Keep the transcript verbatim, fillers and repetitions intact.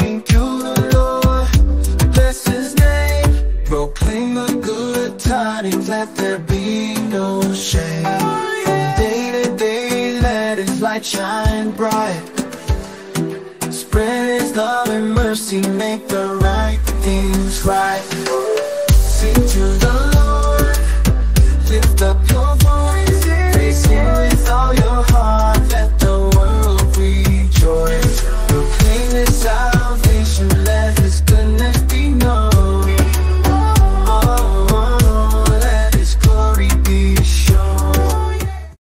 thank you, Lord. Bless His name. Proclaim the good tidings, let there be no shame. Day to day, let His light shine bright. Spread His love and mercy, make the right things right.